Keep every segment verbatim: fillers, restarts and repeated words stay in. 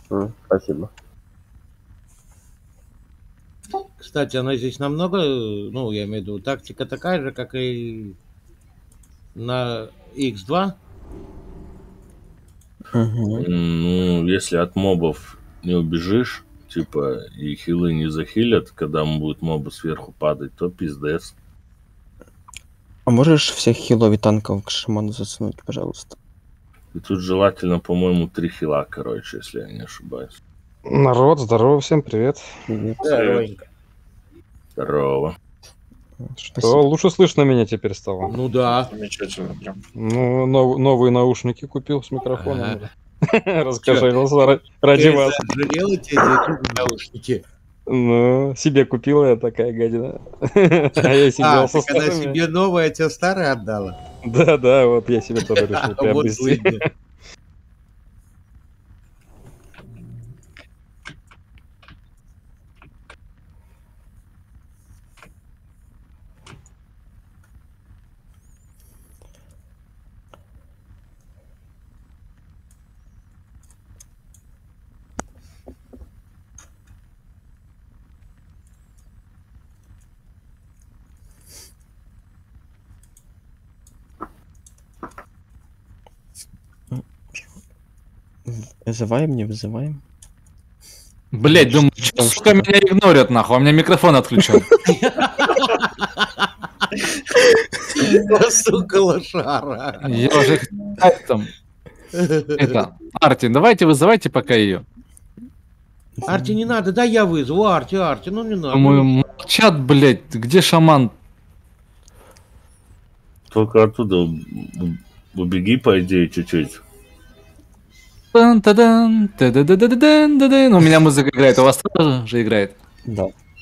М, Спасибо. Кстати, она здесь намного, ну, я имею в виду, тактика такая же, как и на икс два. Угу. Ну, если от мобов не убежишь, типа, и хилы не захилят, когда будут мобы сверху падать, то пиздец. А можешь всех хилов и танков к шаману засунуть, пожалуйста? И тут желательно, по-моему, три хила, короче, если я не ошибаюсь. Народ, здорово, всем привет. Привет. Здоровенько. Здорово. Что, Спасибо. лучше слышно меня теперь стало? Ну да. Замечательно прям. Ну, нов- новые наушники купил с микрофоном. Ага. Расскажи, Чё, ну, ра- ради Ты вас. жалел эти, эти наушники? Ну, себе купила я такая гадина. А я А, сидел со ты когда старыми. себе новое, а тебе старое отдала? Да, да, вот я себе тоже решил Вот приобрести. злыдня. Вызываем, не вызываем? Блять, думаю, Что что, там, сука, что? меня игнорят, нахуй, а у меня микрофон отключен. Сука, лошара. Я уже там. Это, Арти, давайте вызывайте пока ее. Арти, не надо, да я вызову. Арти, Арти, ну не надо. Думаю, молчат, блять, где шаман? Только оттуда у- убеги, по идее, чуть-чуть. Тан-та-дан, та-да-да-да-да-дан-да-дан. У меня музыка играет, у вас тоже играет? Да.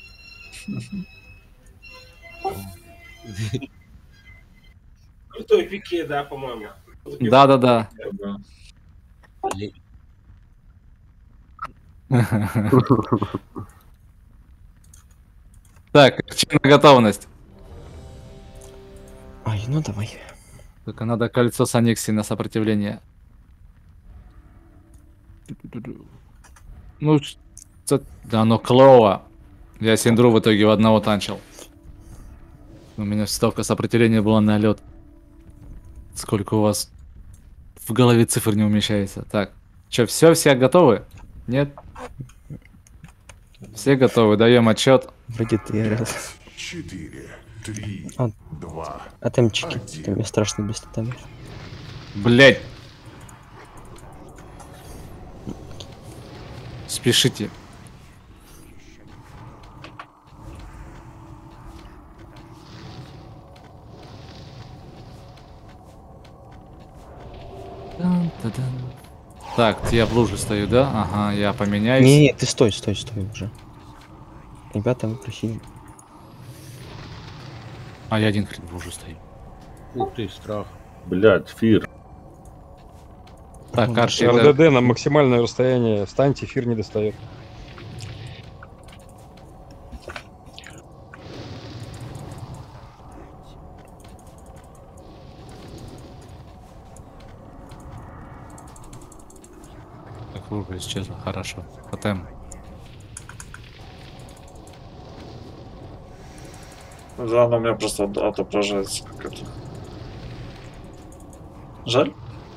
Крутой пике, да, по-моему. Да-да-да. Так, активная готовность. Ай, ну давай. Только надо кольцо с аннексией на сопротивление. Ну, что- да оно клово. Я Синдру в итоге в одного танчил. У меня столько сопротивления было на лед. Сколько у вас в голове цифр не умещается. Так, что, все, все готовы? Нет? Все готовы, даем отчет. Вроде ты орел. Четыре, три, А. два. А темчики. Там мне страшно без тотемов. Блять. Спешите. Тан-та-дан. Так, я в луже стою, да? Ага, я поменяюсь. Не, не, ты стой, стой, стой уже. Ребята, вы просили. А я один хрен в луже стою. Ух ты, страх. Блядь, Фир. Так, Арши, это- РДД на максимальное расстояние. Встаньте, эфир не достает. Так, лужа исчезла, хорошо. Тотем. Да, она у меня просто от- отображается как это. Жаль.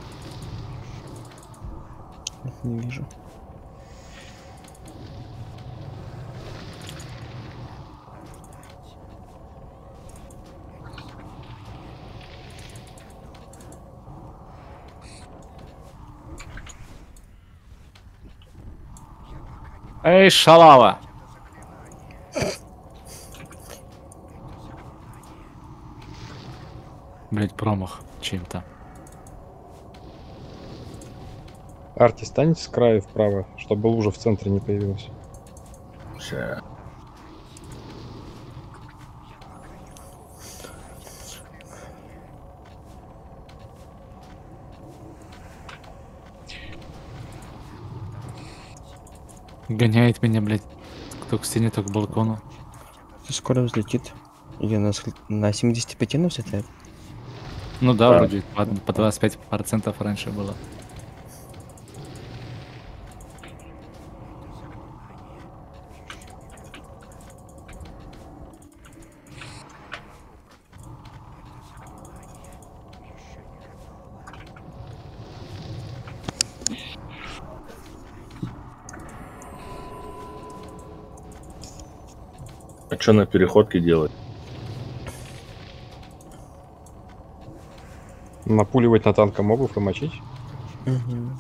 Не вижу. Эй, шалава! Блять, промах чем-то. Арти, станьте с краю вправо, чтобы лужа в центре не появилась. Ща. Гоняет меня, блять. Кто к стене, то к балкону. Скоро взлетит. Или на, сх- на семьдесят пять на взлетает? Ну да, Да. вроде по, по двадцать пять процентов раньше было. А что на переходке делать? Напуливать на танка мобов и мочить? Угу.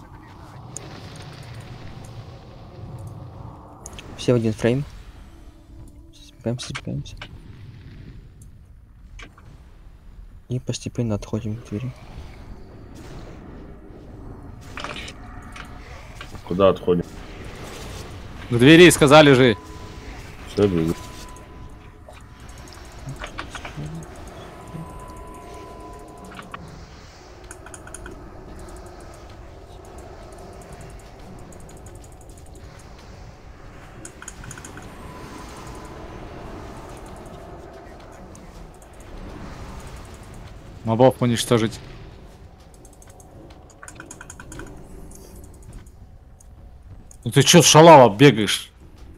Все в один фрейм. Сбегаемся, сбегаемся. И постепенно отходим к двери. Куда отходим? К двери сказали же. Все, бегу. Мобов уничтожить. Ну ты чё, шалава, бегаешь?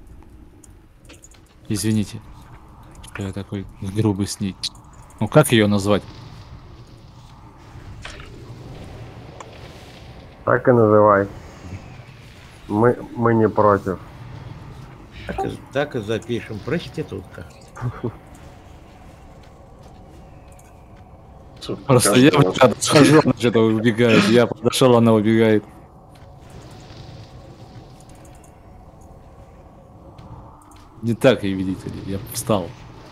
Извините, что я такой грубый с ней. Ну как ее назвать? Так и называй. Мы, мы не против. Так и, так и запишем. Проститутка. Просто я подхожу, она что-то убегает. Я подошел, она убегает. Не так, и видите ли, я встал.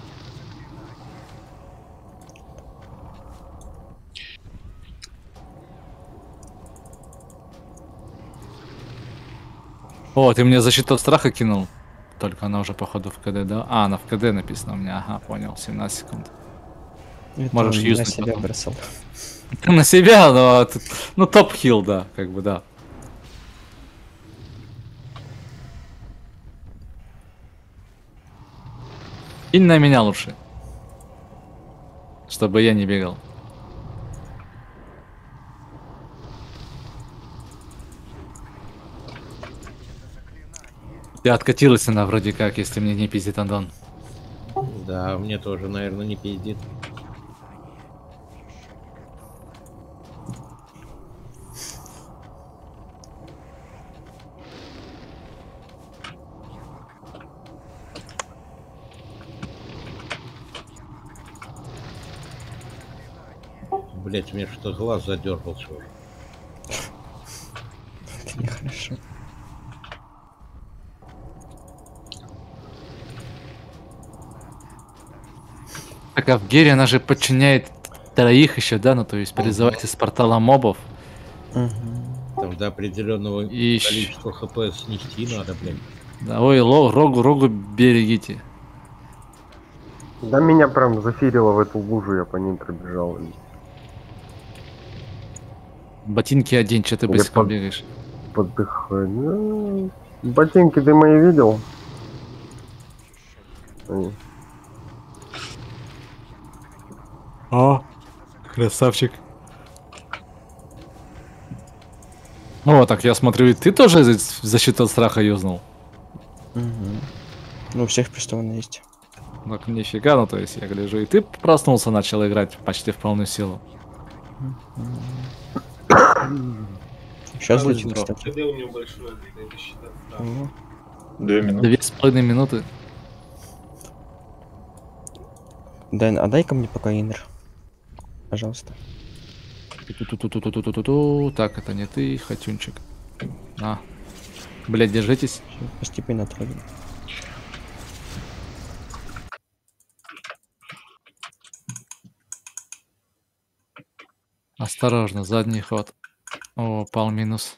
О, ты мне защиту от страха кинул? Только она уже походу в КД, да? А, она в КД написано у меня. Ага, понял, семнадцать секунд. Это Можешь он на юзнуть себя потом. бросал. На себя, но... тут- Ну, топ-хилл, да, как бы, да. И на меня лучше. Чтобы я не бегал. Я откатилась она вроде как, если мне не пиздит Андон. Да, мне тоже, наверное, не пиздит. Блять, мне что глаз задергался уже. Это нехорошо. Так, а в Гере она же подчиняет троих еще, да? Ну, то есть призывать из портала мобов. Угу. Там до определенного И ещё- количества хп снести надо, блин. Да, ой, ло, рогу, рогу берегите. Да меня прям зафирило в эту лужу, я по ним пробежал. Ботинки одень, что ты Я быстро под- бегаешь. Подыхаю. Ну, ботинки ты мои видел? Они- О, красавчик. О, так я смотрю, и ты тоже за- защиту от страха юзнул? Угу. Ну, у всех приставано есть. Так нифига, ну то есть я гляжу, и ты проснулся, начал играть почти в полную силу. Сейчас Будь летим, здоров. кстати. у него большое, надо считать. О, Две минуты. Две с половиной минуты. Дэн, а дай-ка мне пока инер. Пожалуйста. Ту-ту-ту-ту-ту-ту-ту. Так, это не ты, Хатюнчик. На. Блять, держитесь. Всё, постепенно отходим. Осторожно, задний ход. О, пал минус.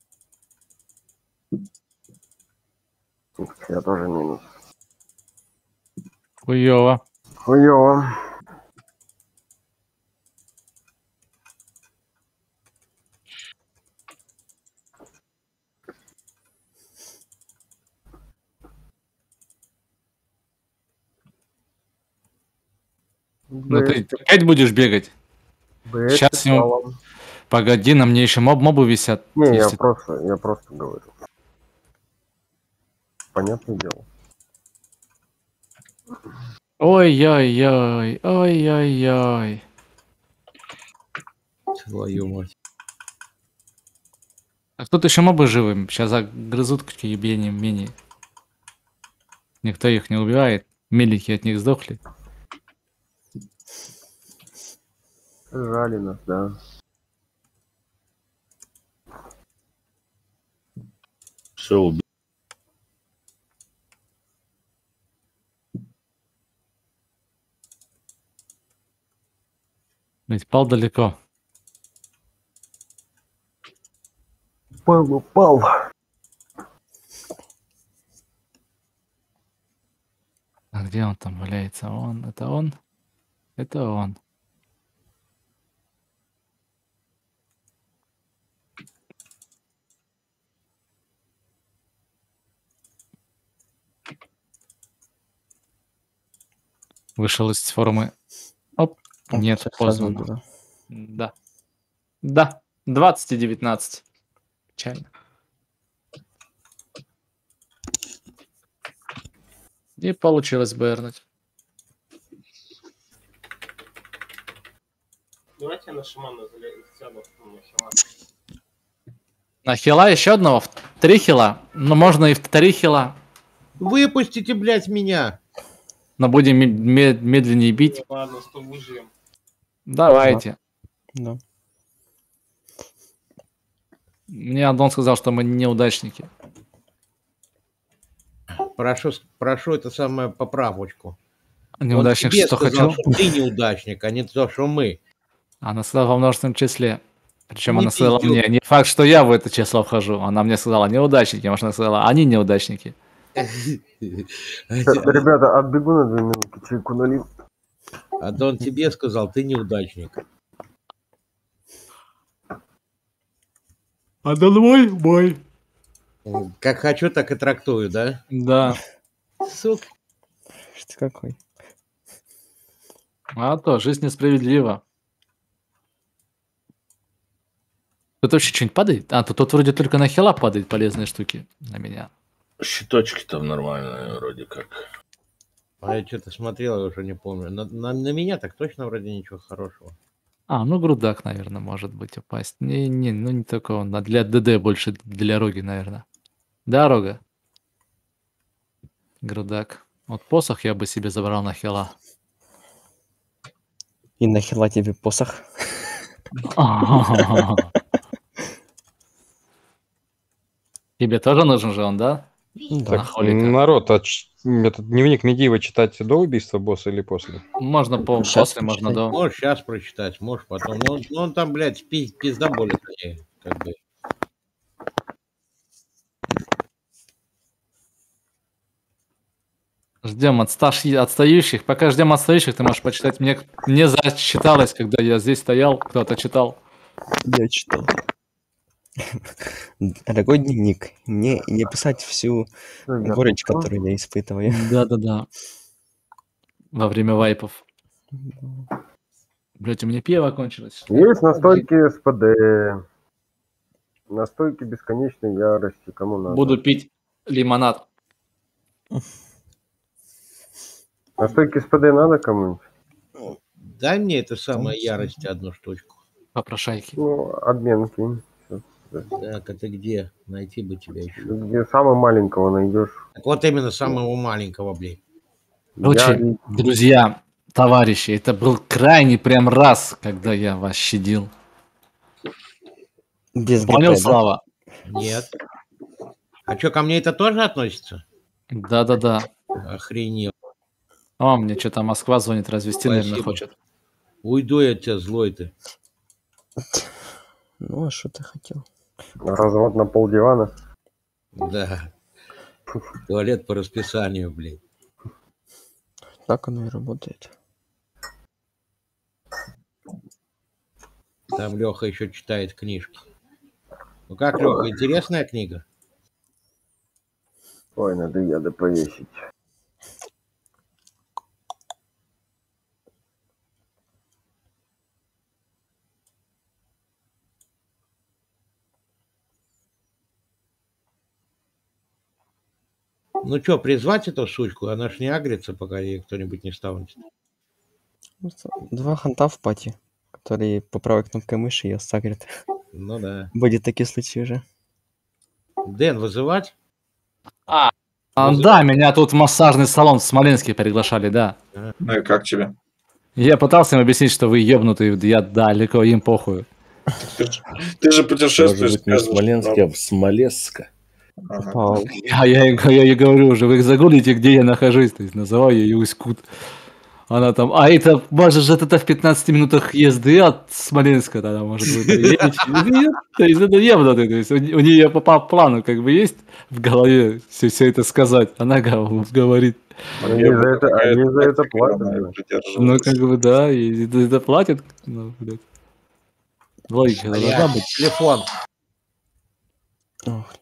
Я тоже минус. Хуёво. Хуёво. Ну ты опять будешь бегать? Б, щас ему- палом. Погоди, на мне еще моб мобы висят. Не, я Если- просто, я просто говорю. Понятное дело. Ой-ой-ой, ой-ой-ой. Твою мать. А тут еще мобы живы. Сейчас загрызут к ебением менее. Никто их не убивает. Мелики от них сдохли. Жали нас, да. Все, убил. Ведь пал далеко. Пал, упал. А где он там валяется? Он, это он? Это он. Вышел из формы. Оп. О, Нет, всё, поздно. сразу убило. Да. Да. двадцать и девятнадцать. Печально. И получилось бэрнуть. Давайте на шамана сяду. На хила. На хила еще одного? В Три хила? Ну, можно и в три хила. Выпустите, блядь, меня. Но будем ме- ме- медленнее бить. Ладно, сто выживем. Давайте. Да. Мне Антон сказал, что мы неудачники. Прошу, прошу это самое поправочку. Неудачник Он тебе что сказал, хотел? что ты неудачник, а не то, что мы. Она сказала во множественном числе. Причем Не она сказала пиздюк. мне, не факт, что я в это число вхожу. Она мне сказала неудачники, может, она сказала, они неудачники. Ребята, отбегу на две минуты, чайку налил. А то он тебе сказал, ты неудачник. А да мой, мой. Как хочу, так и трактую, да? Да. Сука. Что какой? А то, жизнь несправедлива. Тут вообще что-нибудь падает? А, тут, тут вроде только на хила падают полезные штуки на меня. Щиточки там нормальные вроде как. А я что-то смотрел, я уже не помню. На, на- на меня так точно вроде ничего хорошего. А, ну грудак, наверное, может быть упасть. Не, не, ну не только он. А для ДД больше, для Роги, наверное. Да, Рога? Грудак. Вот посох я бы себе забрал на хила. И нахила тебе посох. Тебе тоже нужен же он, да? Да. Так, Холика. народ, а ч- этот дневник Медиева читать до убийства босса или после? Можно по Щас после, можно почитай. до. Можешь сейчас прочитать, можешь потом. Ну, он, ну, он там, блядь, пи- пиздоболит. они, Как бы. Ждем отсташ... отстающих. Пока ждем отстающих, ты можешь почитать. Мне, мне зачиталось, когда я здесь стоял, кто-то читал. Я читал. Дорогой дневник, не, не писать всю Ребята, горечь, что? которую я испытываю. Да-да-да. Во время вайпов. Блять, у меня пиво кончилось. Есть настойки с ПД. Настойки бесконечной ярости. Кому надо? Буду пить лимонад. Настойки с ПД надо кому-нибудь? Дай мне это самое ярости одну штучку. Попрошайки. Ну, обмен кинь. Так, это где? Найти бы тебя еще. Где самого маленького найдешь. Так вот именно самого маленького, блин. Короче, друзья, товарищи, это был крайний прям раз, когда я вас щадил. Без Понял, ГП, да? Слава? Нет. А что, ко мне это тоже относится? Да-да-да. Охренел. О, мне что-то Москва звонит, развести, наверное, Спасибо. хочет. Уйду я от тебя, злой ты. Ну, а что ты хотел? Развод на полдивана. Да. Туалет по расписанию, блин. Так оно и работает. Там Леха еще читает книжки. Ну как, Леха, интересная книга? Ой, надо яда повесить. Ну что, призвать эту сучку? Она ж не агрится, пока ей кто-нибудь не станет. Два ханта в пати, которые по правой кнопкой мыши ее сагрят. Ну да. Будет такие случаи уже. Дэн, вызывать? А, да, меня тут в массажный салон в Смоленске приглашали, да. Ну и как тебе? Я пытался им объяснить, что вы ебнутые, я далеко им похуй. Ты же, ты же Может путешествуешь. быть, не в скажешь, Смоленске, а в Смолесска. ага. Пау. Я, я, ей- я ей говорю уже, вы загуглите, где я нахожусь, то есть называю ее Усть-Кут. Она там, а это, может же это в пятнадцати минутах езды от Смоленска, тогда, может, вы приедете. Нет, то есть это ебнутый, то есть у, у нее по, по плану как бы есть в голове все, все это сказать. Она гов- говорит, Они за это, Какая-то они за это тактика, платят. она и блин. придерживается. ну как бы да, и это, это платят, ну, блядь. Логика должна Стоять, быть. телефон. Ох,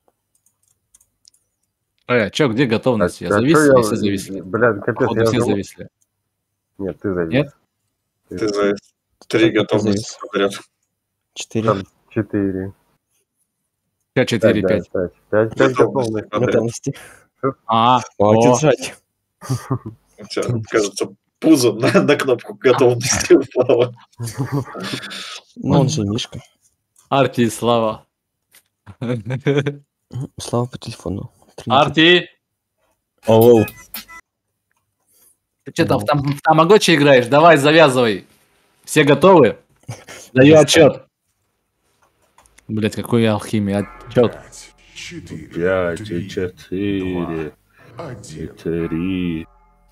Э, чё, где готовность? Я А чё завис, я- или все зависли? Блядь, капец, Походу, я все живу- зависли. Нет, ты завис. Нет? Ты за три Сколько готовности завис? подряд. четыре. Там четыре. пять, четыре, Пять, пять. да, пять. Пять, пять Готовности готовность. подряд. Готовности. А, Хватит о, жать. У тебя, кажется, пузо на, на кнопку готовности упало. Ну, он же Мишка. Арти и Слава. Мгм. Слава по телефону. Три на три. Арти, Алло. ты что там в там- в тамагочи играешь? Давай, завязывай. Все готовы? Даю отчет. Блять, какой я алхимия, отчет. Пять, четыре, Пять, три, четыре, один. три.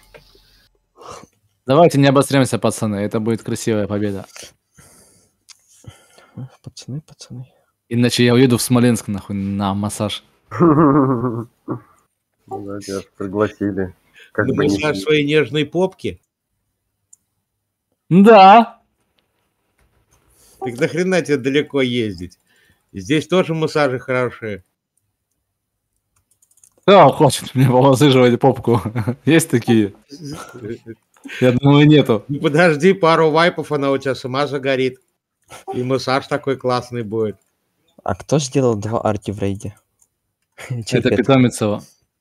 Давайте не обостримся, пацаны, это будет красивая победа. Пацаны, пацаны. Иначе я уеду в Смоленск, нахуй, на массаж. Ну да, тебя ж пригласили. Как На бы не- массаж своей нежной попки. Да. Так нахрена тебе далеко ездить? Здесь тоже массажи хорошие. Кто хочет мне помассажировать попку? Есть такие? Я думаю, нету. Ну подожди, пару вайпов, она у тебя сама загорит. И массаж такой классный будет. А кто сделал два арти в рейде? Чей Это пет? питомицево.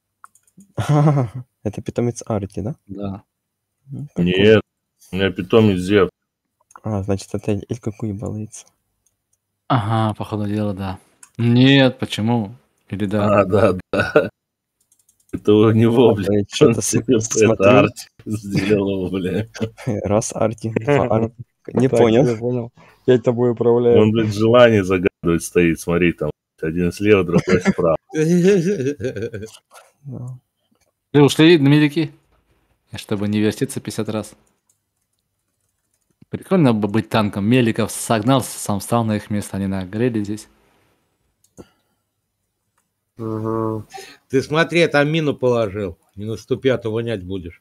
Это питомец арти, да? Да. Ну, прикольно. Нет, у меня питомец Зев. А, значит, это Эль Какуй балуется. Ага, походу дела, да. Нет, почему? Или да? А, да, да. Это у него, блядь. Ой, Что-то Он с- себе смотрю. это арт сделал, бля. Раз арти, два арти. Не Так, понял. Я понял. Я тобой управляю. Он, блядь, желание загадывает стоит. Смотри, там один слева, другой справа. Да. Вы ушли на медики? Чтобы не вертеться пятьдесят раз. Прикольно бы быть танком. Меликов согнал, сам встал на их место, они нагрели здесь. Мгм. Ты смотри, там мину положил. Не наступи, а то вонять будешь.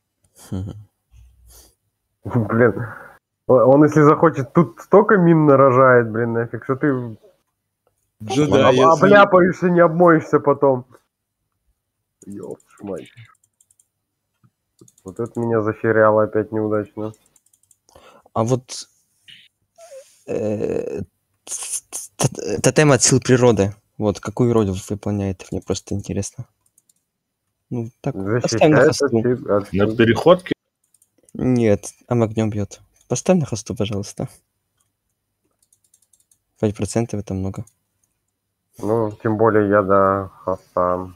Блин. Он, он, если захочет, тут столько мин нарожает, блин, нафиг, что ты Ну да, об- если- обляпаешься, не обмоешься потом. Ёпт мать. Вот это меня захеряло опять неудачно. А вот э, т- т- тотем от сил природы. Вот какую роль выполняет? Мне просто интересно. Ну, так, поставь на Защищает от хосту. сил- от На сил. переходке Нет, ам огнем бьет. Поставь на хосту, пожалуйста. пять процентов это много. Ну, тем более я до хоста.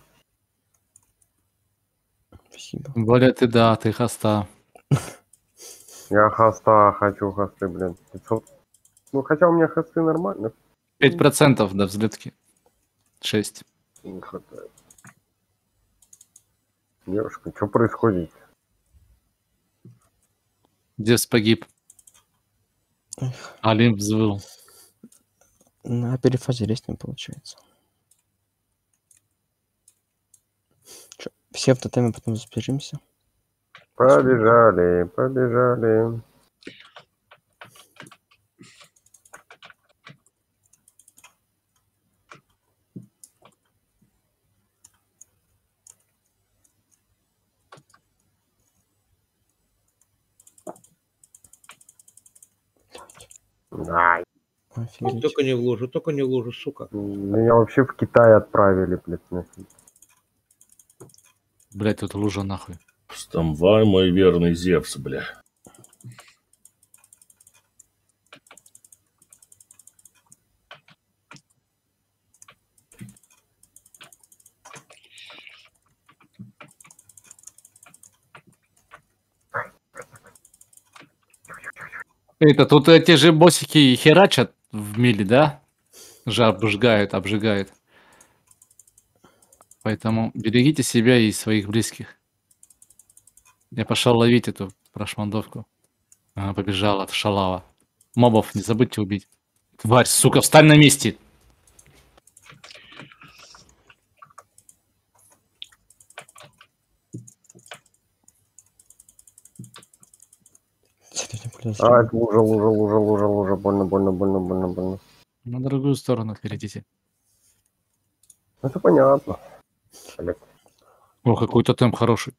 Спасибо. Тем более ты, да, ты хоста. Я хоста хочу, хосты, блин. пятьсот. Ну, хотя у меня хосты нормально. пять процентов до взлетки. шесть. Не хватает. Девушка, что происходит? Девс погиб. Олимп взвыл. На перефазе рейс не получается. Чё, все в тотеме потом сбежимся. Побежали, побежали. Ай, Офигеть. Только не в лужу, только не в лужу, сука. меня вообще в Китай отправили, блядь, нафиг. Блять, тут лужа нахуй. Вставай, мой верный Зевс, бля. Это тут эти же боссики херачат в миле, да? Же обжигают, обжигают. Поэтому берегите себя и своих близких. Я пошел ловить эту прошмандовку. Она побежала, шалава. Мобов не забудьте убить. Тварь, сука, встань на месте! А, это лужа, лужа, лужа, лужа, лужа. Больно, больно, больно, больно, больно. На другую сторону перейдите. Это понятно. Блядь. О, какой тотем хороший.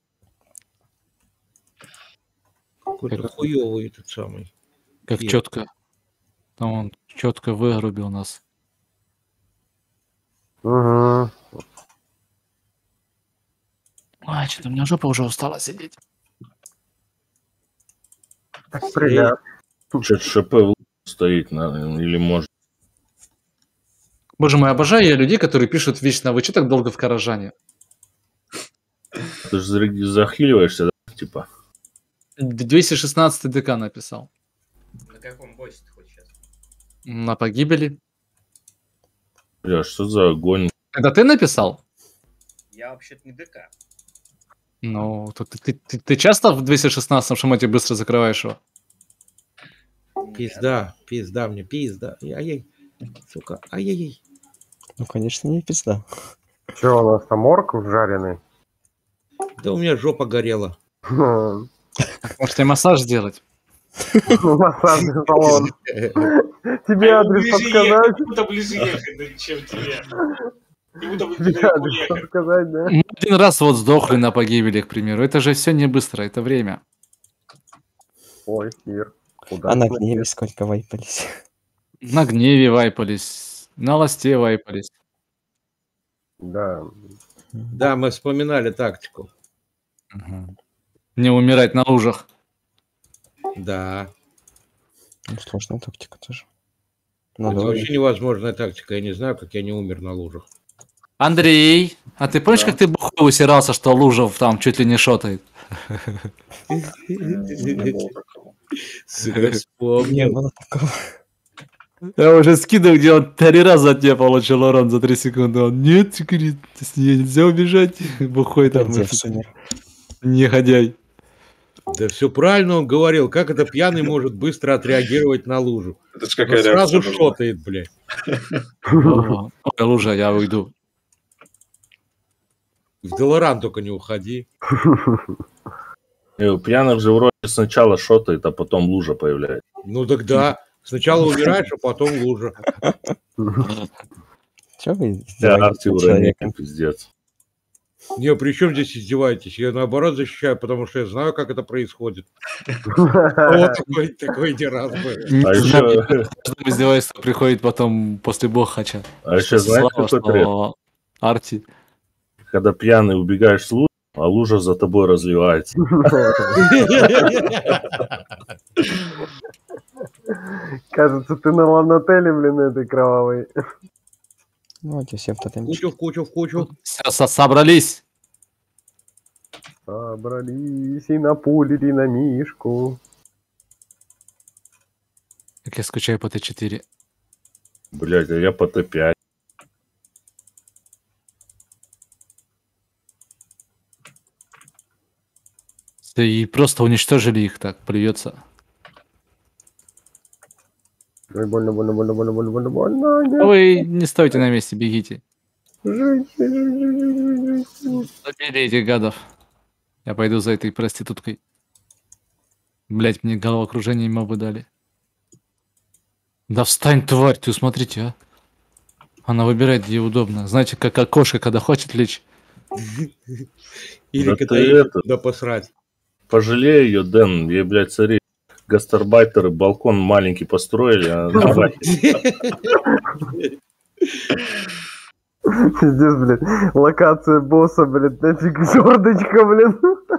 Какой-то хуёвый этот самый. Как Нет. четко. Там он четко выгрубил нас. Угу. Ай, что-то у меня жопа уже устала сидеть. Так, привет. Что-то ШП в лу- стоит, на- или может. Боже мой, обожаю я людей, которые пишут вечно, вы что так долго в Каражане? Ты же захиливаешься, да? Типа. двести шестнадцать ДК написал. На каком боссе ты хочешь сейчас? На погибели. Бля, что за огонь? Это ты написал? Я вообще-то не ДК. Ну, то ты, ты, ты, ты часто в двести шестнадцатом шамоте быстро закрываешь его? Пизда, пизда мне, пизда. Ай-яй, сука, ай-яй-яй. Ну, конечно, не пизда. Че у нас там морков жареный? Да у меня жопа горела. Ну, Может, тебе массаж сделать? массажный салон. Тебе А ему адрес ближе ехать, подсказать? куда ближе ехать, да, чем тебе. Ему там Тебе далеко адрес ехать. подсказать, да? Мы один раз вот сдохли на погибели, к примеру. Это же все не быстро, это время. Ой, Кир. Куда А на ты? гневе сколько вайпались. На гневе вайпались, на ласте вайпались. Да. Да, мы вспоминали тактику. Не умирать на лужах. Да. Ну, сложная тактика тоже. Это Надо вообще невозможная тактика. Я не знаю, как я не умер на лужах. Андрей, а ты помнишь, как ты бухой усирался, что Лужев там чуть ли не шотает? Сука, Не вспомнил. было такого. Я уже скидывал, где он три раза от тебя получил урон за три секунды. Он, нет, говорит, с нее нельзя убежать. Бухой там. Где сумер? Негодяй. Да все правильно он говорил. Как это пьяный может быстро отреагировать на лужу? Это ж Но какая сразу реакция нужна? шотает, блядь. Ой, Лужа, я уйду. В Делоран только не уходи. И у пьяных же вроде сначала шотает, а потом лужа появляется. Ну так да. Сначала умираешь, а потом лужа. Че вы Я издеваетесь арти над уронил, человеком? пиздец. Не, при чем здесь издеваетесь? Я наоборот защищаю, потому что я знаю, как это происходит. А Вот такой, такой не раз был. А еще, Издевательство приходит потом после бохача. а еще знаешь, Слава, какой треп? что Арти. Когда пьяный убегаешь с лужи, а лужа за тобой разливается. Кажется, ты на ланотеле, блин, этой кровавой. Ну, эти все в тотемчик. В кучу, в кучу, в кучу. Со- со- Собрались. Собрались и напулили на Мишку. Как я скучаю по Т четыре. Блять, а я по Т пять. Да и просто уничтожили их так, плюется. Ой, больно, больно, больно, больно, больно, больно, больно. Нет. Вы не стойте на месте, бегите. Жить, жить, жить, жить, жить, жить. Забери этих гадов. Я пойду за этой проституткой. Блять, мне головокружение мобы дали. Да встань, тварь, ты смотрите, а. Она выбирает, где удобно. Знаете, как окошко, когда хочет лечь. Или Да когда ты едет это- туда посрать. Пожалей ее, Дэн, ей, блядь, смотри, гастарбайтеры балкон маленький построили, а давай. Пиздец, блин. Локация босса, блин, нафиг жердочка, блин.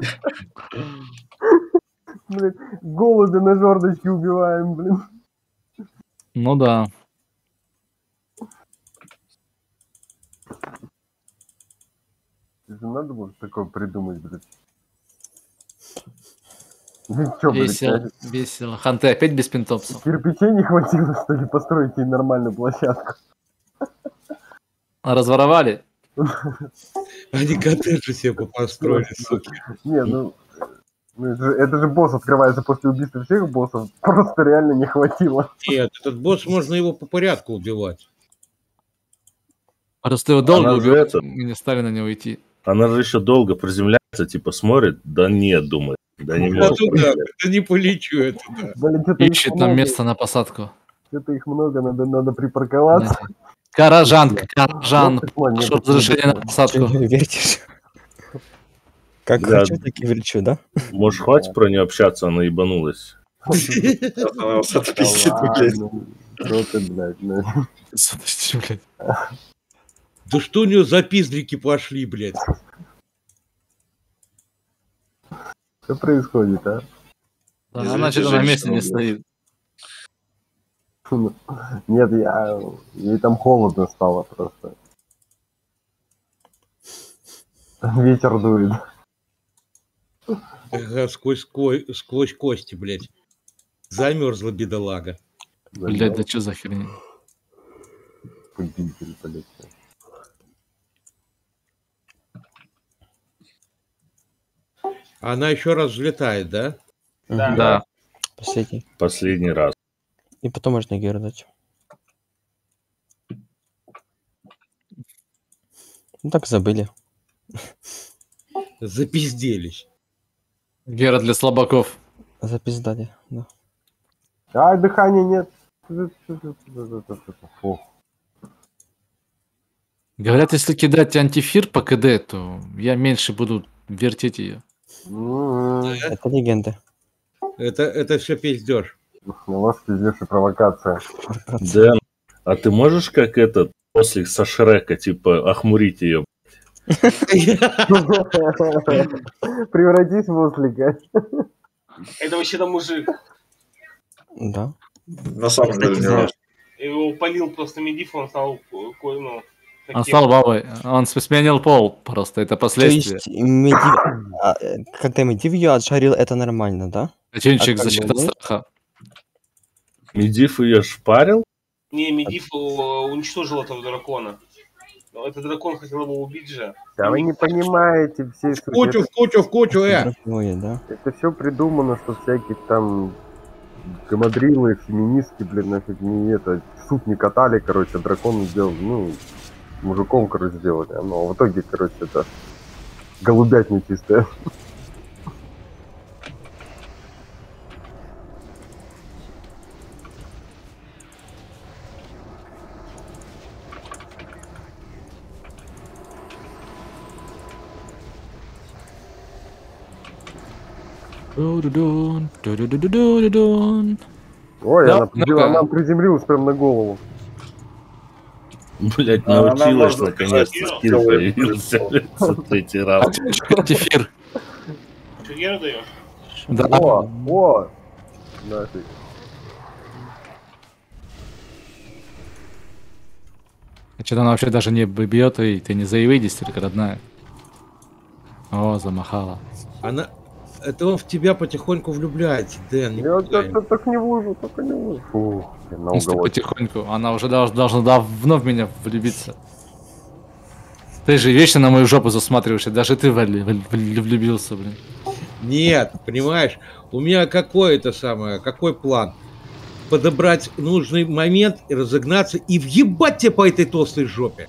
Блин, голубя на жердочке убиваем, блин. Ну да. Это же надо было такое придумать, блин. Ну чё, блядь, Весело, а весело. Ханты опять без пинтопсов. кирпичей не хватило, что ли, построить ей нормальную площадку? А разворовали? Они коттеджи себе построили, суки. Не, ну... ну это, же, это же босс открывается после убийства всех боссов. Просто реально не хватило. Нет, этот босс, можно его по порядку убивать. Просто его долго Она же убивали, это- мы не стали на него идти. Она же еще долго приземляется, типа смотрит, да нет, думает. Да не А может туда, приземляться. да не полечу это, да. Блин, что-то их Ищет нам много, место на посадку. что-то их много, надо, надо припарковаться. Каражан, Каражан, Ну, прикольно, прошу это разрешения на прикольно. посадку. Чё, вертишь? Как Да. хочу, так и верчу, да? Может, хватит про нее общаться, она ебанулась. Сейчас она вас отпиздит, блядь. Ладно, что ты, блядь, ну. Подожди, блядь. Да что у него за пиздрики пошли, блядь? Что происходит, а? Да, Извините, она что-то на месте не женщина, стоит. Нет, я... ей там холодно стало просто. Ветер дует. Ага, сквозь, ко- сквозь кости, блядь. Замерзла бедолага. Блядь, да что за херня? Победитель, блядь. Она еще раз взлетает, да? Да. Мгм. Да. Последний. Последний раз. И потом можно геру дать. Ну так забыли. Запизделись. Гера для слабаков. Запиздали, да. А, дыхания нет. Фу. Говорят, если кидать антифир по КД, то я меньше буду вертеть ее. М-м. Это легенда. Это, это все пиздеж. Ну, вас пиздец и провокация. Дэн, а ты можешь как этот ослик со Шрека, типа, охмурить ее? Превратись в ослика. Это вообще-то мужик. Да. На самом деле, не важно. Его полил просто медиф, он стал ко- ко- ну, Он таким. стал бабой. Он сменил пол. Просто это То последствия. есть, медив- а, э, когда медив ее отшарил, это нормально, да? Кочинчик, а как защита бы, ну? страха. Медив ее шпарил? Не, медиф э, уничтожил этого дракона. Но этот дракон хотел его убить же. Да вы не понимаете всей В сути. кучу, в кучу, в кучу, э! Другое, да? Это все придумано, что всякие там гамадрилы, феминистки, блин, нафиг не это, суд не катали, короче, дракон сделал, ну, мужиком, короче, сделали. Но в итоге, короче, это голубятня чистая. Ду-ду-дун, ду-ду-ду-ду-ду-дун. Ой, Да, она, призем- ну-ка. она приземлилась прям на голову. Блять, А, она научилась может наконец-то, сказать, скилл делает появился за третий раз. Антифир. Ты Геру даешь? Да. О, о! Нафиг. Что-то она вообще даже не бьет, и ты не заяви, десятка родная. О, замахала. Она... Это он в тебя потихоньку влюбляется, Дэн. не Я пугай. так, так не выжу, только не выжу. Фу, блин, на Просто уголок. потихоньку. Она уже долж- должна давно в меня влюбиться. Ты же вечно на мою жопу засматриваешься, даже ты вли- вли- вли- влюбился, блин. Нет, понимаешь, у меня какой это самое, какой план? Подобрать нужный момент и разогнаться и въебать тебе по этой толстой жопе.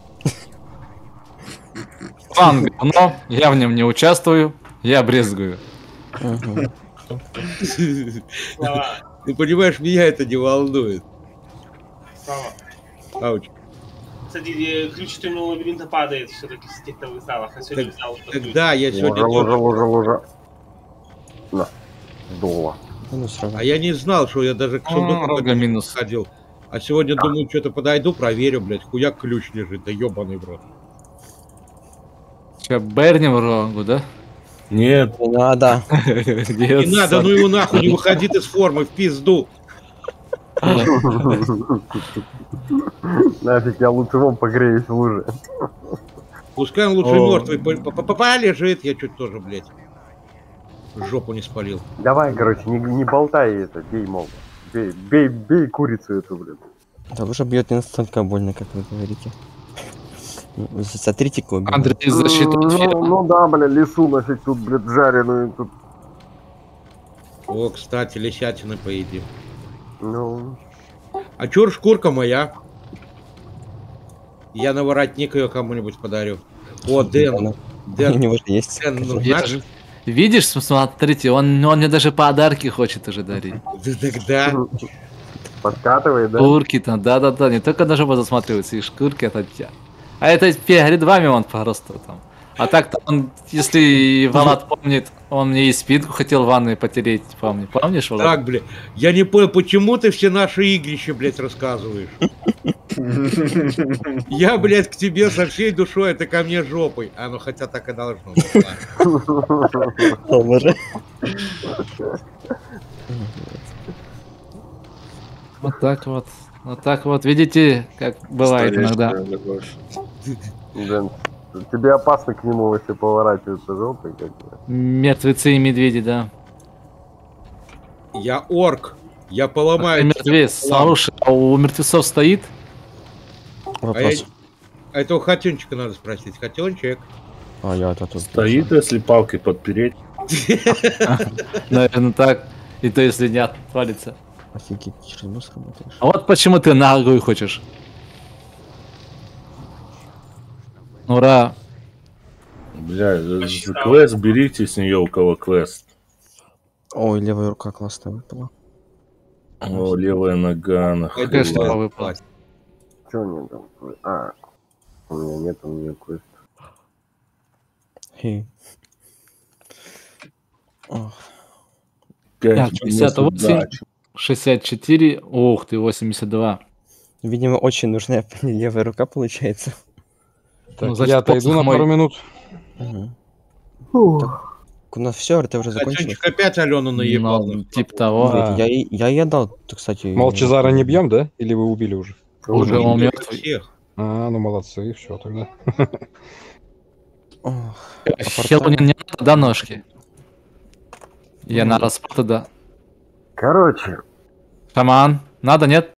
План говно, я в нем не участвую, я брезгую. Мгм. Слава, Ты понимаешь, меня это не волнует. Слава. Ауч. Кстати, э, ключ от темного лабиринта падает все-таки с тектовых залов. А сегодня взял этот ключ. Тогда я сегодня Ложа, ложа, тоже... ложа, ложа. На, сдуло. Ну, сразу. А я не знал, что я даже к А, сундуку рога минус. ходил. А сегодня думаю, что-то подойду, проверю, блядь, хуяк ключ лежит, да ебаный в рот. Че, Берни в рогу, да? Нет, Не надо. Не надо, ну его нахуй, не выходит из формы, в пизду. Нафиг, я лучше вам погреюсь в луже. Пускай он лучше О. мертвый по- по- по- полежит, я чуть тоже, блядь. жопу не спалил. Давай, короче, не, не болтай это, бей, мол. Бей, бей, бей курицу эту, блин. Да уже бьет не настолько больно, как вы говорите. Ну, смотрите, какой убил. Андрей, защита Ну, эфира. ну да, бля, лесу нафиг тут, блядь, жареную тут. О, кстати, лисятины поедим. Ну, А чур шкурка моя? Я на воротник ее кому-нибудь подарю. О, Дэн, У Дэн, него же есть. Дэн, ну, Я знаешь, же- Видишь, смотрите, он, он мне даже подарки хочет уже дарить. да, да, да. подкатывай, да? Шкурки там, да-да-да, не только на жопу засматривается, и шкурки от тебя. А это перед вами он просто там. А так-то он, если Влад помнит, он мне и спинку хотел в ванной потереть, помни. Помнишь, Влад? Так, блядь, я не понял, почему ты все наши игрища, блядь, рассказываешь? Я, блядь, к тебе со всей душой, а ты ко мне жопой. А, ну хотя так и должно быть. ладно. О, боже. Вот так вот. Вот так вот. Видите, как бывает иногда. Старейшая любовь. Дэн, тебе опасно к нему вообще поворачиваться жопой, как бы. Мертвецы и медведи, да. Я орк. Я Ты поломаю. мертвец. Слушай, а у мертвецов стоит? А, я- Вопрос. а этого хотенчика надо спросить. Хотенчик. А я-то тут. Стоит, если палкой подпереть. Наверное, так. И то, если не отвалится. Офигеть, через босс работаешь. А вот почему ты ногой хочешь. Ура. Бля, за за квест берите с нее, у кого квест. Ой, левая рука классно выпала. О, левая нога, Пойду Какая штука лазать. выпала? Че у меня там? А, у меня нет, у меня квест. Хей. Ох, Так, Пять пятьдесят минут восемь. удачи. шестьдесят четыре. Ух ты, восемьдесят два. видимо, очень нужная левая рука получается. Так, Ну, значит, я отойду на посох мой. пару минут. Угу. Фух. У нас все, это уже закончилось. Хотенчик опять Алену наебал. Ну, типа того. Да. Я, и- я и отдал, ты, кстати. Молчазара не бьем, да? Или вы убили уже? Уже он Блядь, мертвый. всех. А, ну молодцы, все тогда. Ох, Хелу не не надо, да, ножки? Я на распад, да. Короче, Шаман, надо, нет?